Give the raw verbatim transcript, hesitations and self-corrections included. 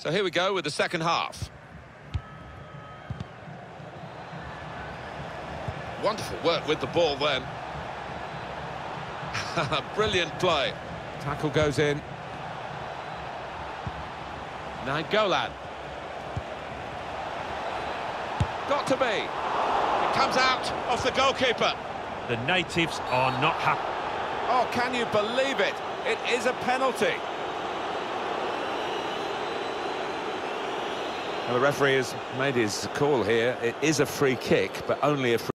So here we go with the second half. Wonderful work with the ball then. Brilliant play. Tackle goes in. Nainggolan. Got to be. It comes out of the goalkeeper. The natives are not happy. Oh, can you believe it? It is a penalty. Well, the referee has made his call here. It is a free kick, but only a free